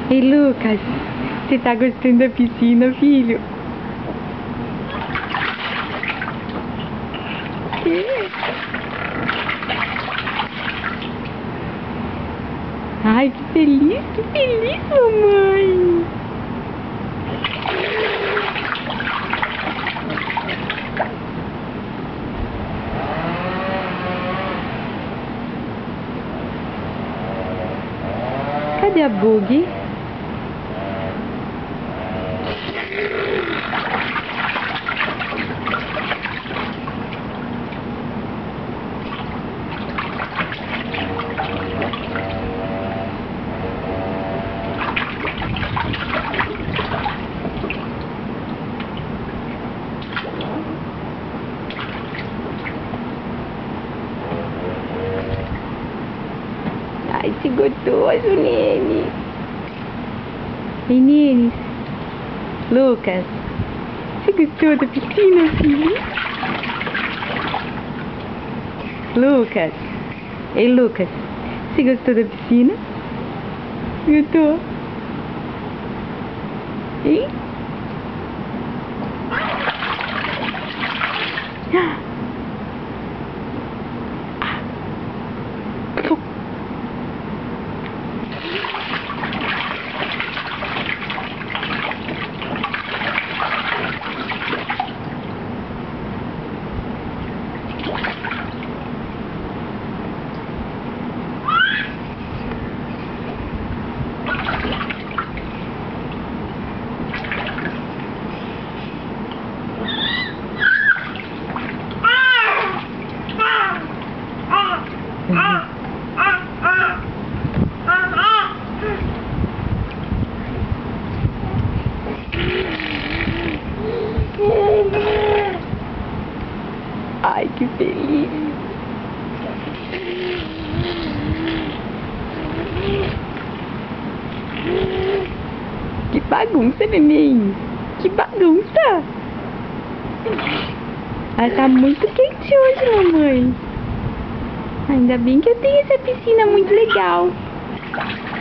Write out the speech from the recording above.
Ei, Lucas, você tá gostando da piscina, filho? Que? Ai, que feliz, mamãe! Cadê a Bug? Ai, que gostoso, Nene. Meninos, Lucas, você gostou da piscina, filho? Lucas, ei, Lucas, você gostou da piscina? Gostou? Hein? Ai, que feliz! Que bagunça, neném! Que bagunça! Ela tá muito quente hoje, mamãe. Ainda bem que eu tenho essa piscina muito legal.